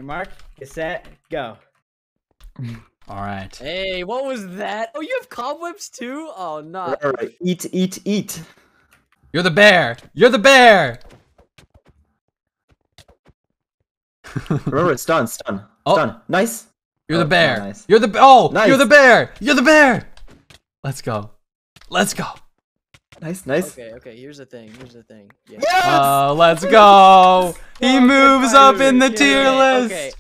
mark, get set, go. All right. Hey, what was that? Oh, you have cobwebs too? Oh, no. All right. Eat. You're the bear. You're the bear. Remember, it's done. It's done. It's Oh. done. Nice. You're the Oh, bear. nice. You're the oh. Nice. You're the bear. You're the bear. Let's go. Let's go. Nice. Okay, here's the thing. Yeah. Yes! Let's go. He moves up in the tier list. Okay,